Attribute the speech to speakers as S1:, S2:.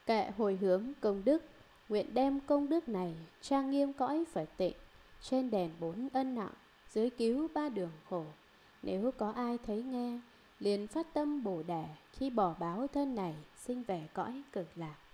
S1: Kệ hồi hướng công đức, nguyện đem công đức này trang nghiêm cõi Phật tịnh, trên đèn 4 ân nặng, dưới cứu 3 đường khổ. Nếu có ai thấy nghe, liền phát tâm Bồ Đề, khi bỏ báo thân này sinh về cõi Cực Lạc.